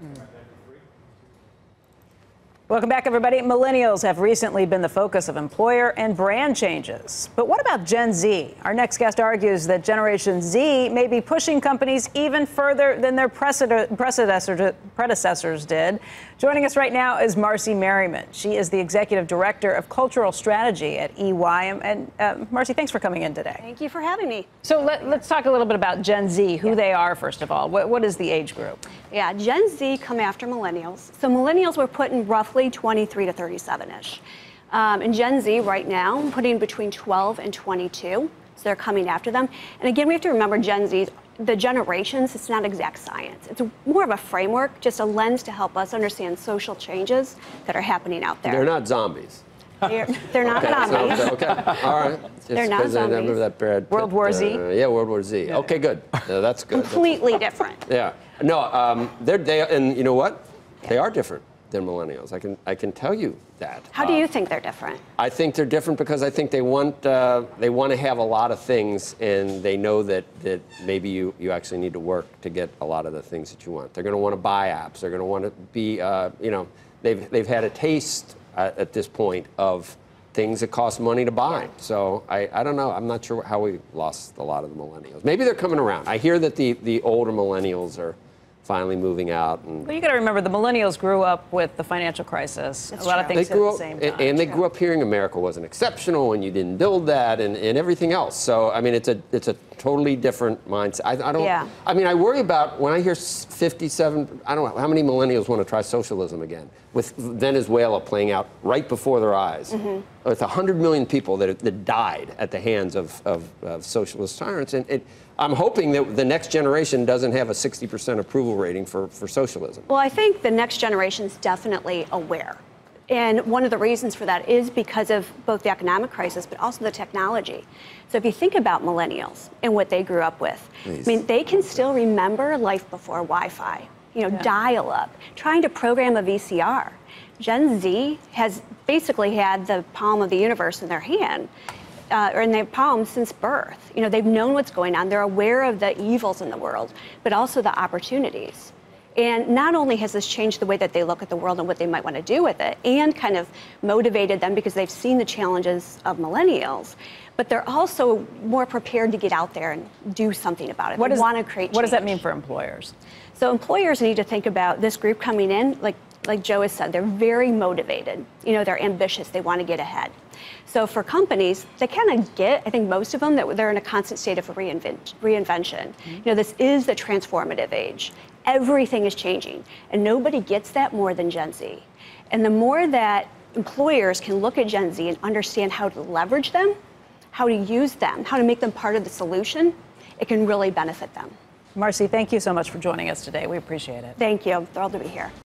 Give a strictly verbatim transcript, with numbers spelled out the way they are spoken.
Mm. Welcome back, everybody. Millennials have recently been the focus of employer and brand changes. But what about Gen Z? Our next guest argues that Generation Z may be pushing companies even further than their predecessors did. Joining us right now is Marcy Merriman. She is the Executive Director of Cultural Strategy at E Y. And uh, Marcy, thanks for coming in today. Thank you for having me. So let, let's talk a little bit about Gen Z, who yeah. they are, first of all. What, what is the age group? Yeah, Gen Z come after millennials. So millennials were put in roughly twenty-three to thirty-seven-ish. Um, and Gen Z right now, putting between twelve and twenty-two. So they're coming after them. And again, we have to remember Gen Z, the generations, it's not exact science. It's more of a framework, just a lens to help us understand social changes that are happening out there. They're not zombies. They're, they're not okay, zombies. So, okay, all right. Just they're not zombies. I remember that Brad Pitt, World War Z? Uh, yeah, World War Z. Yeah. Okay, good. Uh, that's good. Completely that's, different. Yeah. No, um, they're, they, and you know what? Yeah. They are different than millennials. I can, I can tell you that. How do you uh, think they're different? I think they're different because I think they want, uh, they want to have a lot of things, and they know that, that maybe you, you actually need to work to get a lot of the things that you want. They're going to want to buy apps. They're going to want to be, uh, you know, they've, they've had a taste uh, at this point of things that cost money to buy. So I, I don't know. I'm not sure how we lost a lot of the millennials. Maybe they're coming around. I hear that the, the older millennials are finally moving out. And well, you got to remember the millennials grew up with the financial crisis. That's a lot true. of things they grew at up, the same time. And, and they grew up hearing America wasn't exceptional and you didn't build that and, and everything else. So I mean, it's a it's a totally different mindset. I, I don't. Yeah. I mean, I worry about when I hear fifty-seven. I don't know how many millennials want to try socialism again with Venezuela playing out right before their eyes. Mm-hmm. With one hundred million people that, that died at the hands of, of, of socialist tyrants. And it, I'm hoping that the next generation doesn't have a sixty percent approval rating for, for socialism. Well, I think the next generation is definitely aware. And one of the reasons for that is because of both the economic crisis, but also the technology. So if you think about millennials and what they grew up with, Please. I mean, they can still remember life before Wi-Fi, you know, yeah. dial-up, trying to program a V C R. Gen Z has basically had the palm of the universe in their hand, uh, or in their palm since birth. You know, they've known what's going on. They're aware of the evils in the world, but also the opportunities. And not only has this changed the way that they look at the world and what they might want to do with it, and kind of motivated them because they've seen the challenges of millennials, but they're also more prepared to get out there and do something about it. What they does, want to create change. What does that mean for employers? So employers need to think about this group coming in, like like Joe has said, they're very motivated. You know, they're ambitious. They want to get ahead. So for companies, they kind of get, I think most of them, that they're in a constant state of reinvent, reinvention. Mm-hmm. You know, this is the transformative age. Everything is changing, and nobody gets that more than Gen Z. And the more that employers can look at Gen Z and understand how to leverage them, how to use them, how to make them part of the solution, it can really benefit them. Marcy, thank you so much for joining us today. We appreciate it. Thank you. I'm thrilled to be here.